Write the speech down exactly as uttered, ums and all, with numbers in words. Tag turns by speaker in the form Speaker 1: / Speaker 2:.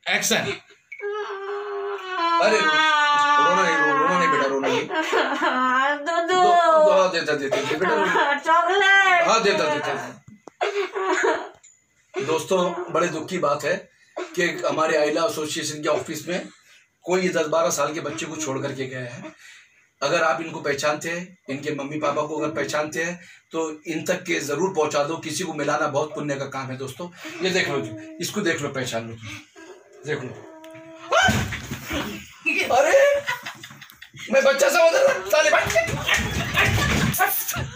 Speaker 1: Action.
Speaker 2: अरे रोना नहीं, रो, रोना नहीं बेटा, रोना नहीं।
Speaker 3: दूध
Speaker 2: दो, दो, देता देता दे, बेटा
Speaker 3: चॉकलेट।
Speaker 2: हाँ देता देता। दोस्तों बड़े दुख की बात है कि हमारे आइला एसोसिएशन के ऑफिस में कोई दस बारह साल के बच्चे को छोड़ करके गया है। अगर आप इनको पहचानते हैं, इनके मम्मी पापा को अगर पहचानते हैं तो इन तक के जरूर पहुंचा दो। किसी को मिलाना बहुत पुण्य का काम है दोस्तों। ये देख लो, इसको देख लो, पहचान लो, देख लो। अरे मैं बच्चा समझ रहा था साले।